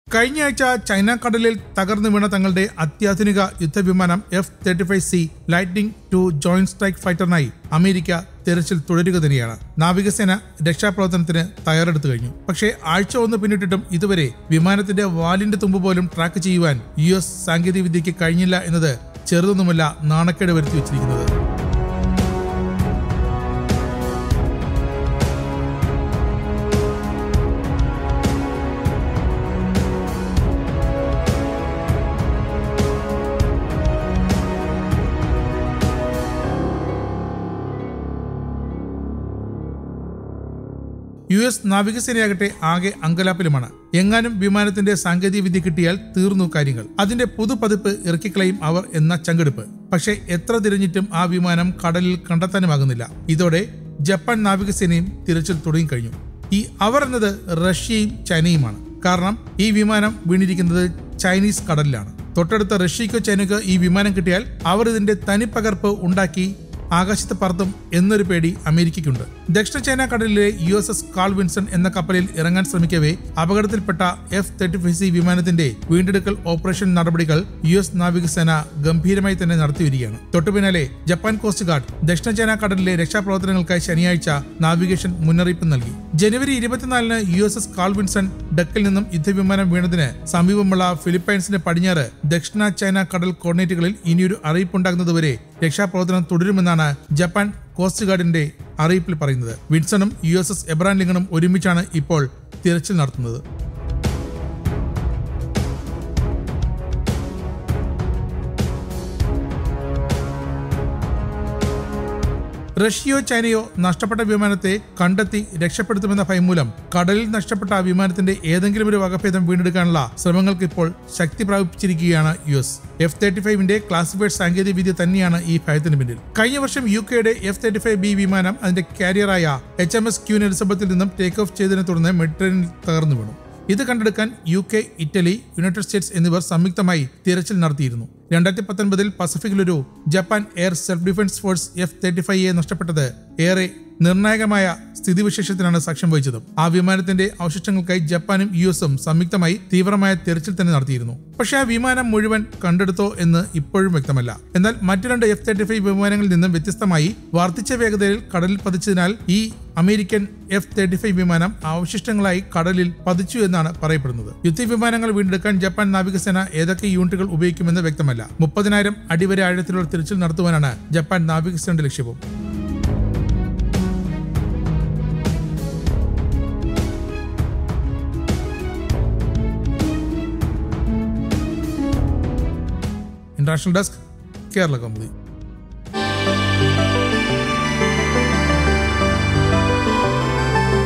കഴിഞ്ഞയാഴ്ച ചൈന കടലിൽ തകർന്നു വീണ തങ്ങളുടെ അത്യാധുനിക യുദ്ധവിമാനം F-35C ലൈറ്റ്നിംഗ് 2 ജോയിന്റ് സ്ട്രൈക്ക് ഫൈറ്ററിനായി അമേരിക്ക തെരച്ചിൽ തുടരുക തന്നെയാണ്. നാവികസേന രക്ഷാപ്രവർത്തനത്തിന് തയ്യാറെടുത്തു കഴിഞ്ഞു. പക്ഷേ ആഴ്ച ഒന്ന് പിന്നിട്ടിട്ടും ഇതുവരെ വിമാനത്തിന്റെ വാലിന്റെ തുമ്പ് പോലും ട്രാക്ക് ചെയ്യുവാൻ US സാങ്കേതികവിദ്യയ്ക്ക് കഴിഞ്ഞില്ല എന്നത് ചെറുതൊന്നുമല്ല നാണക്കേട് വരുത്തി വെച്ചിരിക്കുന്നത്. US നാവികസേനയാകട്ടെ ആകെ അങ്കലാപ്പിലുമാണ്. എങ്ങാനും വിമാനത്തിന്റെ സാങ്കേതിക വിദ്യ കിട്ടിയാൽ തീർന്നു കാര്യങ്ങൾ. അതിന്റെ പുതുപതിപ്പ് ഇറക്കിക്കളയും അവർ എന്ന ചങ്കെടുപ്പ്. പക്ഷേ എത്ര തിരഞ്ഞിട്ടും ആ വിമാനം കടലിൽ കണ്ടെത്താനുമാകുന്നില്ല. ഇതോടെ ജപ്പാൻ നാവികസേനയും തിരച്ചിൽ തുടങ്ങിക്കഴിഞ്ഞു. ഈ അവർ എന്നത് റഷ്യയും ചൈനയുമാണ്. കാരണം ഈ വിമാനം വീണിരിക്കുന്നത് ചൈനീസ് കടലിലാണ്. തൊട്ടടുത്ത റഷ്യയ്ക്കോ ചൈനയ്ക്കോ ഈ വിമാനം കിട്ടിയാൽ അവർ ഇതിന്റെ തനിപ്പകർപ്പ് ഉണ്ടാക്കി ആകാശത്ത് പറത്തും എന്നൊരു പേടി അമേരിക്കയ്ക്കുണ്ട്. ദക്ഷിണ ചൈന കടലിലെ USS കാൾ വിൻസൺ എന്ന കപ്പലിൽ ഇറങ്ങാൻ ശ്രമിക്കവേ അപകടത്തിൽപ്പെട്ട F-35C വിമാനത്തിന്റെ വീണ്ടെടുക്കൽ ഓപ്പറേഷൻ നടപടികൾ US നാവികസേന ഗംഭീരമായി തന്നെ നടത്തിവരികയാണ്. തൊട്ടുപിന്നാലെ ജപ്പാൻ കോസ്റ്റ് ഗാർഡ് ദക്ഷിണ ചൈന കടലിലെ രക്ഷാപ്രവർത്തനങ്ങൾക്കായി ശനിയാഴ്ച നാവിഗേഷൻ മുന്നറിയിപ്പ് നൽകി. ജനുവരി 24-ന് USS കാൾ വിൻസൺ ഡക്കിൽ നിന്നും യുദ്ധവിമാനം വീണതിന് സമീപമുള്ള ഫിലിപ്പൈൻസിന്റെ പടിഞ്ഞാറ് ദക്ഷിണ ചൈന കടൽ കോർഡിനേറ്റുകളിൽ ഇനിയൊരു അറിയിപ്പുണ്ടാകുന്നതുവരെ രക്ഷാപ്രവർത്തനം തുടരുമെന്നാണ് ജപ്പാൻ കോസ്റ്റ് ഗാർഡിന്റെ അറിയിപ്പിൽ പറയുന്നത്. വിൻസണും USS എബ്രഹാം ലിങ്കണും ഒരുമിച്ചാണ് ഇപ്പോൾ തിരച്ചിൽ നടത്തുന്നത്. റഷ്യയോ ചൈനയോ നഷ്ടപ്പെട്ട വിമാനത്തെ കണ്ടെത്തി രക്ഷപ്പെടുത്തുമെന്ന ഭയം മൂലം കടലിൽ നഷ്ടപ്പെട്ട ആ വിമാനത്തിന്റെ ഏതെങ്കിലും ഒരു വകഭേദം വീണ്ടെടുക്കാനുള്ള ശ്രമങ്ങൾക്ക് ഇപ്പോൾ ശക്തി പ്രാപിച്ചിരിക്കുകയാണ് US. F-35ന്റെ ക്ലാസിഫൈഡ് സാങ്കേതിക വിദ്യ തന്നെയാണ് ഈ ഭയത്തിന് പിന്നിൽ. കഴിഞ്ഞ വർഷം UK-യുടെ F-35B വിമാനം അതിന്റെ കാരിയറായ HMS ക്യൂൻ എലിസബത്തിൽ നിന്നും ടേക്ക് ഓഫ് ചെയ്തതിനെ തുടർന്ന് മെഡിറ്ററേനിയനിൽ തകർന്നു വീണു. ഇത് കണ്ടെടുക്കാൻ UK, ഇറ്റലി, യുണൈറ്റഡ് സ്റ്റേറ്റ്സ് എന്നിവർ സംയുക്തമായി തിരച്ചിൽ നടത്തിയിരുന്നു. 2019 പസഫിക്കിലൊരു Japan air self defence force F-35A നഷ്ടപ്പെട്ടത് ഏറെ നിർണായകമായ സ്ഥിതിവിശേഷത്തിനാണ് സാക്ഷ്യം വഹിച്ചത്. ആ വിമാനത്തിന്റെ അവശിഷ്ടങ്ങൾക്കായി ജപ്പാനും USഉം സംയുക്തമായി തീവ്രമായ തെരച്ചിൽ തന്നെ നടത്തിയിരുന്നു. പക്ഷേ ആ വിമാനം മുഴുവൻ കണ്ടെടുത്തോ എന്ന് ഇപ്പോഴും വ്യക്തമല്ല. എന്നാൽ മറ്റു 2 F-35 വിമാനങ്ങളിൽ നിന്നും വ്യത്യസ്തമായി വർദ്ധിച്ച വേഗതയിൽ കടലിൽ പതിച്ചതിനാൽ ഈ അമേരിക്കൻ F-35 വിമാനം അവശിഷ്ടങ്ങളായി കടലിൽ പതിച്ചു എന്നാണ് പറയപ്പെടുന്നത്. യുദ്ധവിമാനങ്ങൾ വീണ്ടെടുക്കാൻ ജപ്പാൻ നാവികസേന ഏതൊക്കെ യൂണിറ്റുകൾ ഉപയോഗിക്കുമെന്ന് വ്യക്തമല്ല. 30,000 അടി വരെ ആഴത്തിലുള്ള തിരച്ചിൽ നടത്തുവാനാണ് ജപ്പാൻ നാവികസേനയുടെ ലക്ഷ്യവും. International Desk, KeralaKaumudi.